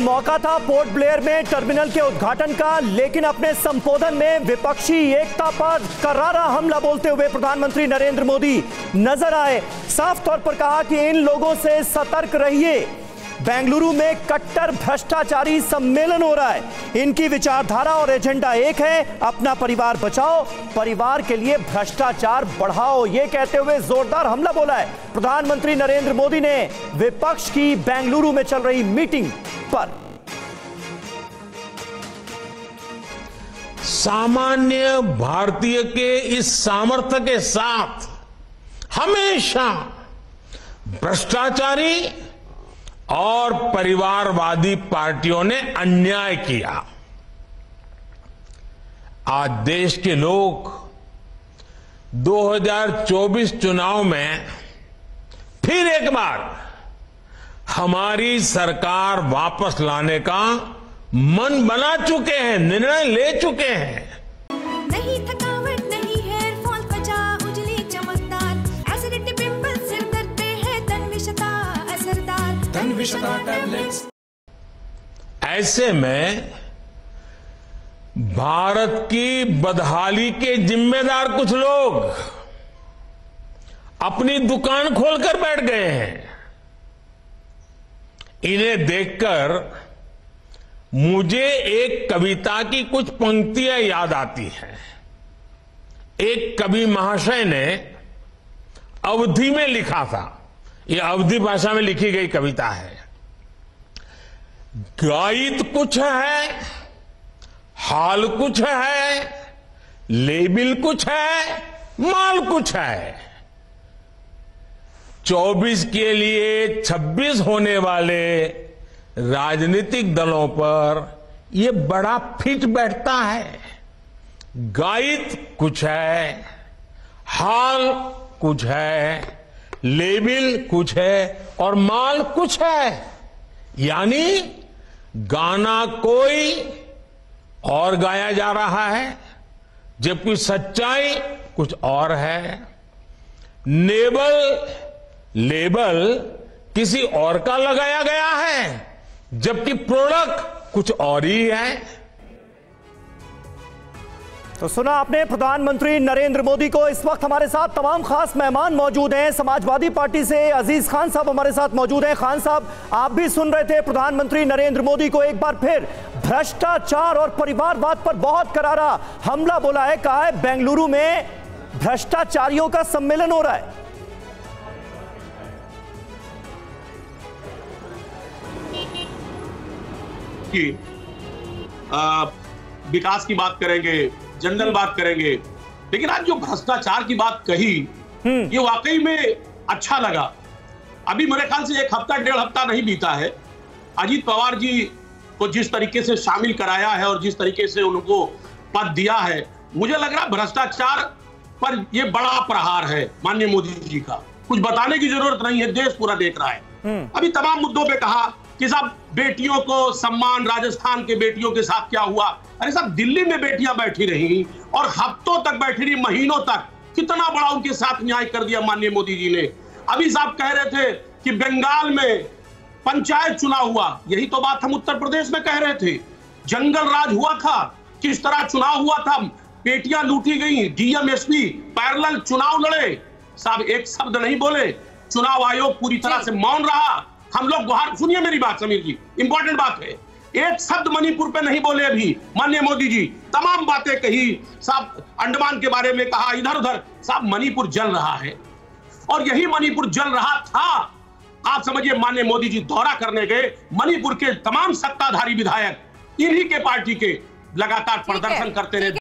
मौका था port Blair में टर्मिनल के उद्घाटन का, लेकिन अपने संबोधन में विपक्षी एकता पर करारा हमला बोलते हुए प्रधानमंत्री नरेंद्र मोदी नजर आए। साफ तौर पर कहा कि इन लोगों से सतर्क रहिए। बेंगलुरु में कट्टर भ्रष्टाचारी सम्मेलन हो रहा है। इनकी विचारधारा और एजेंडा एक है, अपना परिवार बचाओ, परिवार के लिए भ्रष्टाचार बढ़ाओ। यह कहते हुए जोरदार हमला बोला है प्रधानमंत्री नरेंद्र मोदी ने विपक्ष की बेंगलुरु में चल रही मीटिंग पर। सामान्य भारतीय के इस सामर्थ्य के साथ हमेशा भ्रष्टाचारी और परिवारवादी पार्टियों ने अन्याय किया। आज देश के लोग 2024 चुनाव में फिर एक बार हमारी सरकार वापस लाने का मन बना चुके हैं, निर्णय ले चुके हैं। नहीं थकावट, नहीं हेयर फॉल, त्वचा उजली चमकदार, एसिडिटी, पिंपल, सिर दर्द पे है तन्विशता असरदार, तन्विशता टैबलेट्स। ऐसे में भारत की बदहाली के जिम्मेदार कुछ लोग अपनी दुकान खोलकर बैठ गए हैं। इन्हें देखकर मुझे एक कविता की कुछ पंक्तियां याद आती हैं। एक कवि महाशय ने अवधी में लिखा था, यह अवधी भाषा में लिखी गई कविता है। गाइड कुछ है, हाल कुछ है, लेबिल कुछ है, माल कुछ है। 24 के लिए 26 होने वाले राजनीतिक दलों पर यह बड़ा फिट बैठता है। गाइड कुछ है, हाल कुछ है, लेबिल कुछ है और माल कुछ है। यानी गाना कोई और गाया जा रहा है, जबकि सच्चाई कुछ और है। लेबल किसी और का लगाया गया है, जबकि प्रोडक्ट कुछ और ही है। तो सुना आपने प्रधानमंत्री नरेंद्र मोदी को। इस वक्त हमारे साथ तमाम खास मेहमान मौजूद हैं। समाजवादी पार्टी से अजीज खान साहब हमारे साथ मौजूद हैं। खान साहब, आप भी सुन रहे थे प्रधानमंत्री नरेंद्र मोदी को एक बार फिर भ्रष्टाचार और परिवारवाद पर बहुत करारा हमला बोला है। कहा है बेंगलुरु में भ्रष्टाचारियों का सम्मेलन हो रहा है। विकास की बात करेंगे, जनरल बात करेंगे, लेकिन आज जो भ्रष्टाचार की बात कही ये वाकई में अच्छा लगा। अभी मेरे ख्याल से एक हफ्ता डेढ़ हफ्ता नहीं बीता है, अजीत पवार जी को जिस तरीके से शामिल कराया है और जिस तरीके से उनको पद दिया है, मुझे लग रहा है भ्रष्टाचार पर ये बड़ा प्रहार है माननीय मोदी जी का। कुछ बताने की जरूरत नहीं है, देश पूरा देख रहा है। अभी तमाम मुद्दों पे कहा कि साहब बेटियों को सम्मान, राजस्थान के बेटियों के साथ क्या हुआ। अरे साहब दिल्ली में बेटियां बैठी रही और हफ्तों तक बैठी रही, महीनों तक। कितना बड़ा उनके साथ न्याय कर दिया माननीय मोदी जी ने। अभी साहब कह रहे थे कि बंगाल में पंचायत चुनाव हुआ, यही तो बात हम उत्तर प्रदेश में कह रहे थे। जंगल राज हुआ था, किस तरह चुनाव हुआ था, बेटियां लूटी गई, डीएम एसपी पैरेलल चुनाव लड़े। साहब एक शब्द नहीं बोले, चुनाव आयोग पूरी तरह से मौन रहा। हम लोग गुहार, सुनिए मेरी बात समीर जी, इंपॉर्टेंट बात है। एक शब्द मणिपुर पे नहीं बोले अभी माननीय मोदी जी। तमाम बातें कही, साहब अंडमान के बारे में कहा, इधर उधर। साहब मणिपुर जल रहा है और यही मणिपुर जल रहा था। आप समझिए माननीय मोदी जी दौरा करने गए, मणिपुर के तमाम सत्ताधारी विधायक इन्हीं के पार्टी के लगातार प्रदर्शन करते रहे।